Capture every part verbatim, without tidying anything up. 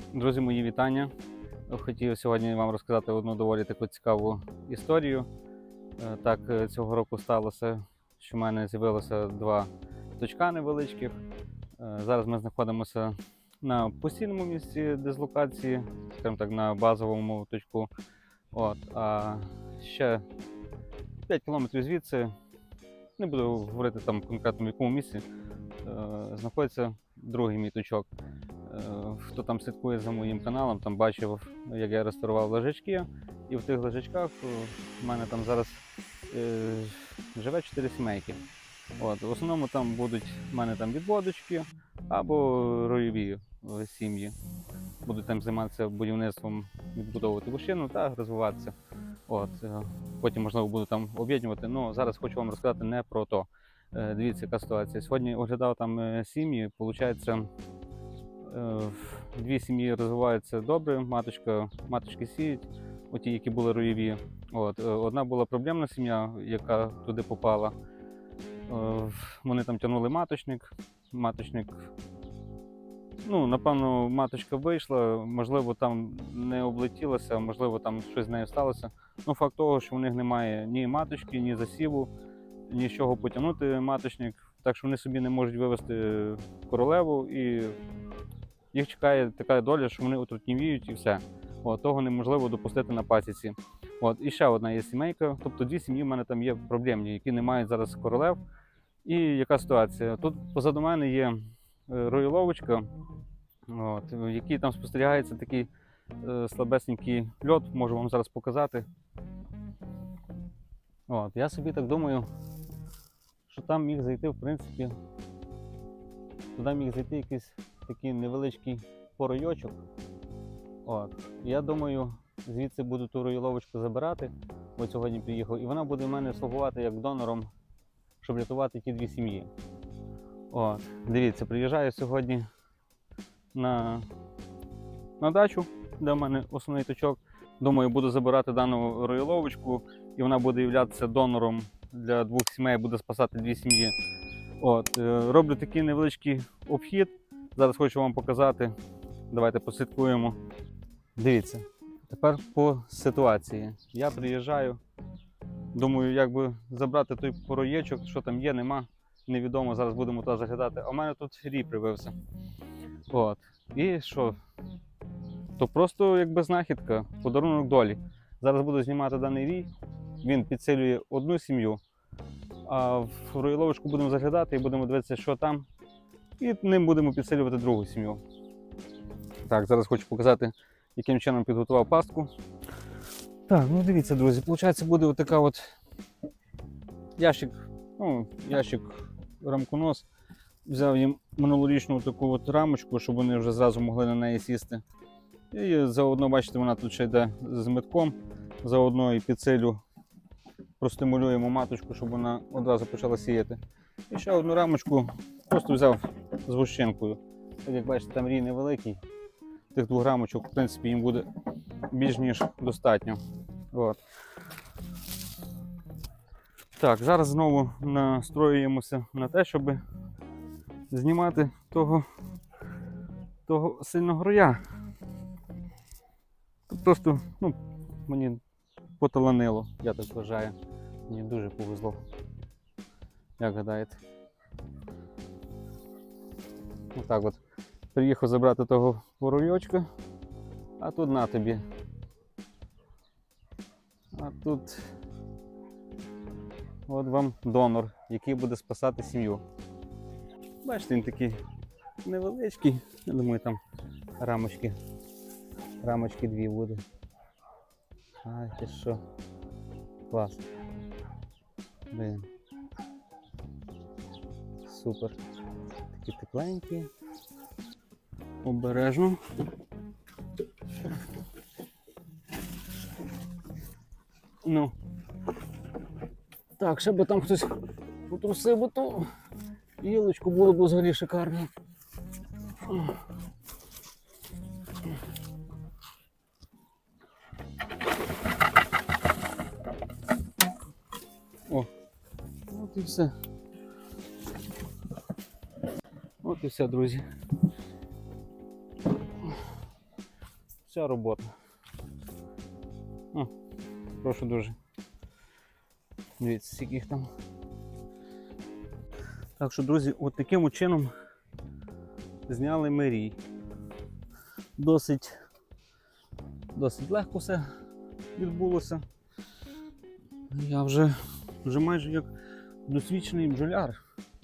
Друзі, мої вітання. Хотів сьогодні вам розказати одну доволі таку цікаву історію. Так, цього року сталося, що в мене з'явилося два точка невеличких. Зараз ми знаходимося на постійному місці дислокації, скажімо так, на базовому точку. От, а ще п'ять кілометрів звідси, не буду говорити там конкретно в якому місці, знаходиться другий мій точок. Хто там слідкує за моїм каналом, там бачив, як я реставрував лежачки, і в тих лежачках в мене там зараз е, живе чотири сімейки. От, в основному там будуть в мене там відводочки або ройові сім'ї. Будуть там займатися будівництвом, відбудовувати лощину та розвиватися. От, потім, можливо, буду там об'єднувати, але зараз хочу вам розказати не про то. Е, дивіться, яка ситуація. Сьогодні оглядав там сім'ї, виходить, дві сім'ї розвиваються добре, маточка, маточки сіють, оті, які були ройові. От, одна була проблемна сім'я, яка туди попала. Вони там тягнули маточник. Маточник, ну, напевно, маточка вийшла, можливо, там не облетілася, можливо, там щось з нею сталося. Ну, факт того, що в них немає ні маточки, ні засіву, ні з чого потягнути маточник, так що вони собі не можуть вивести королеву, і їх чекає така доля, що вони отрутнівіють і все. От, того неможливо допустити на пасіці. От, і ще одна є сімейка, тобто дві сім'ї в мене там є проблемні, які не мають зараз королев. І яка ситуація? Тут позаду мене є роїловочка, от, в якій там спостерігається такий е, слабесенький льот, можу вам зараз показати. От, я собі так думаю, що там міг зайти, в принципі, туди міг зайти якийсь такий невеличкий поройочок. От. Я думаю, звідси буду ту роїловочку забирати, бо сьогодні приїхав, і вона буде в мене слугувати як донором, щоб рятувати ті дві сім'ї. От. Дивіться, приїжджаю сьогодні на, на дачу, де в мене основний точок. Думаю, буду забирати дану роїловочку, і вона буде являтися донором для двох сімей, буде спасати дві сім'ї. От. Роблю такий невеличкий обхід. Зараз хочу вам показати. Давайте послідкуємо. Дивіться, тепер по ситуації. Я приїжджаю, думаю, як би забрати той пороєчок, що там є, нема, невідомо, зараз будемо туди заглядати. А в мене тут рій привився. От. І що? То просто якби знахідка, подарунок долі. Зараз буду знімати даний рій, він підсилює одну сім'ю, а в роїловочку будемо заглядати і будемо дивитися, що там. І ним будемо підсилювати другу сім'ю. Так, зараз хочу показати, яким чином підготував пастку. Так, ну дивіться, друзі, виходить, буде отака от ящик, ну, ящик рамконос. Взяв їм минулорічну таку от рамочку, щоб вони вже зразу могли на неї сісти. І заодно, бачите, вона тут ще йде з метком, заодно і підсилю, простимулюємо маточку, щоб вона одразу почала сіяти. І ще одну рамочку просто взяв з гущенкою. Так, як бачите, там рій невеликий. Тих двох рамочок, в принципі, їм буде більш ніж достатньо. От. Так, зараз знову настроюємося на те, щоб знімати того, того сильного роя. Тут просто, ну, мені поталанило, я так вважаю. Мені дуже повезло. Як гадаєте? Отак от. Приїхав забрати того воробйочка, а тут на тобі. А тут от вам донор, який буде спасати сім'ю. Бачите, він такий невеличкий, я думаю, там рамочки, рамочки дві буде. Ай, ти що, клас. Блін. Супер. Такі тепленькі. Обережно. Ну. Так, ще би там хтось потрусив, бо то гілочку було б взагалі шикарно. О, от і все. От і все, друзі. вся робота. О, прошу дуже. Дивіться, скільки їх там. Так що, друзі, от таким чином зняли ми рій. Досить, досить легко все відбулося. Я вже, вже майже як досвідчений бджоляр.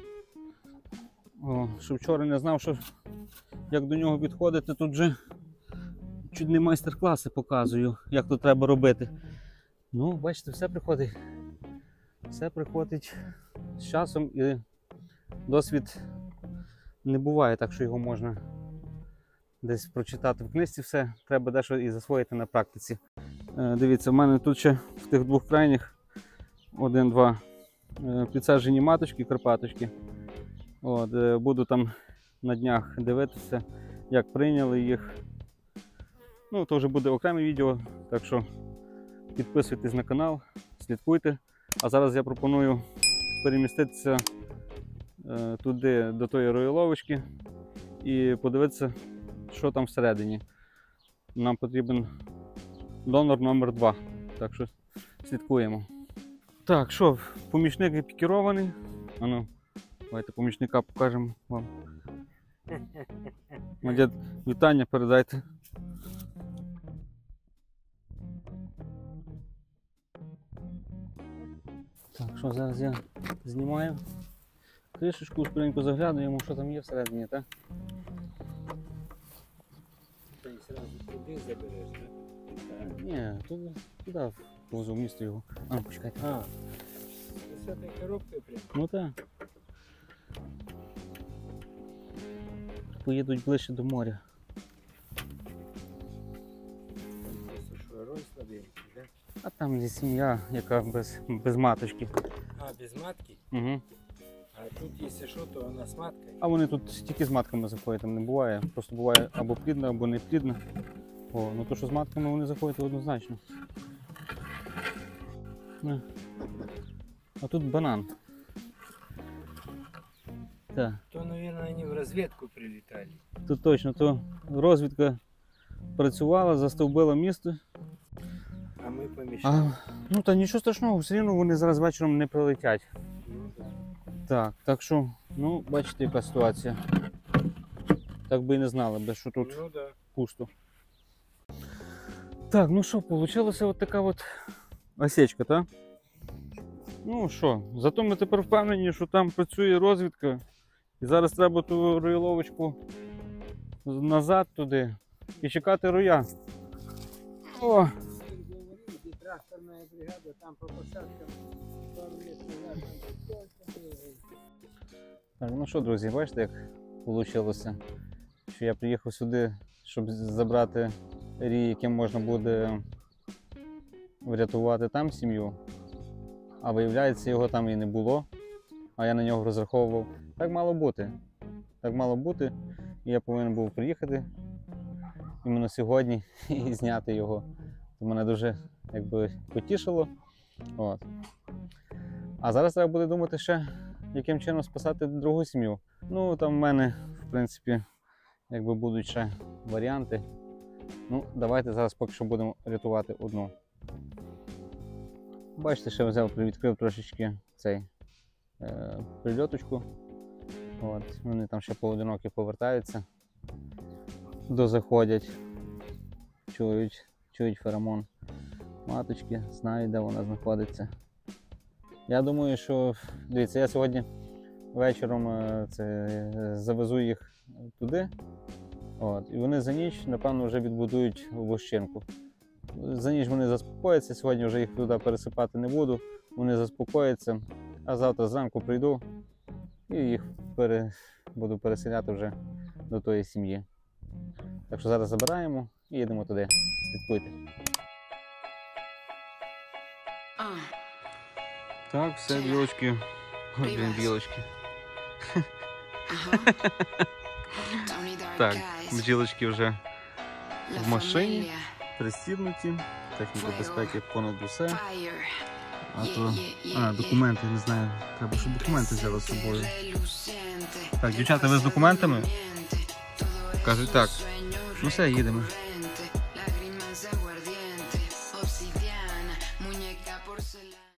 О, що вчора не знав, що, як до нього підходити, тут вже чуть не майстер-класи показую, як то треба робити. Ну, бачите, все приходить. Все приходить з часом, і досвід не буває так, що його можна десь прочитати в книжці, все. Треба дещо і засвоїти на практиці. Е, дивіться, в мене тут ще в тих двох крайніх один-два е, підсаджені маточки, карпаточки. От, е, буду там на днях дивитися, як прийняли їх. Ну, то вже буде окреме відео, так що підписуйтесь на канал, слідкуйте. А зараз я пропоную переміститися е, туди, до тої рояловочки, і подивитися, що там всередині. Нам потрібен донор номер два, так що слідкуємо. Так, що, помічник епікірований. А ну, давайте помічника покажемо вам. Дід, вітання передайте. Так, що зараз я знімаю кришечку, швиденько заглядуємо, що там є всередині, так? Ти одразу туди забереш, так? Ні, туди, туди повезу в місто його. А, ну, почекайте. А, з цією коробкою прямо? Ну так. Поїдуть ближче до моря. Просто що, роль слабенький, так? А там є сім'я, яка без, без маточки. А, без матки? Угу. А тут, якщо що, то вона з маткою? А вони тут тільки з матками заходять, там не буває. Просто буває або плідна, або не плідна. О, ну то, що з матками вони заходять однозначно. Не. А тут банан. Так. То, мабуть, вони в розвідку прилітали. Тут точно, то розвідка працювала, застовбила місто. А ми помішали. А, ну та нічого страшного, все одно вони зараз вечором не прилетять. Ну, да. Так, так що, ну, бачите, яка ситуація. Так би і не знали, би, що тут Ну, да. пусто. Так, ну що, вийшла от така от осечка, так? Ну що, зато ми тепер впевнені, що там працює розвідка. І зараз треба ту рояловочку назад туди і чекати роя. О! Тракторна бригада там по посадкам пару місць назад. Так, ну що, друзі, бачите, як вийшло, що я приїхав сюди, щоб забрати рій, яким можна буде врятувати там сім'ю, а виявляється, його там і не було, а я на нього розраховував. Так мало бути. Так мало бути, і я повинен був приїхати іменно сьогодні і зняти його. Це мене дуже, якби, потішило. От. А зараз треба буде думати ще, яким чином спасати другу сім'ю. Ну, там в мене, в принципі, якби будуть ще варіанти. Ну, давайте зараз поки що будемо рятувати одну. Бачите, ще взяв, відкрив трошечки цей е, прильоточку. От. Вони там ще поодинокі повертаються, дозаходять, чують, чують феромон маточки, знають, де вона знаходиться. Я думаю, що, дивіться, я сьогодні вечором це, завезу їх туди, от, і вони за ніч, напевно, вже відбудують вощинку. За ніч вони заспокояться, сьогодні вже їх туди пересипати не буду, вони заспокояться, а завтра зранку прийду і їх пере... буду переселяти вже до тої сім'ї. Так що зараз забираємо і їдемо туди. Слідкуйте. Так, все, білочки. Блін, білочки. Так, бджілочки вже в машині, пристібнуті, техніка безпеки понад усе. А то, а, документи, не знаю, треба, щоб документи взяли з собою. Так, дівчата, ви з документами? Кажуть так. Ну все, їдемо. obsidiana, muñeca porcelana.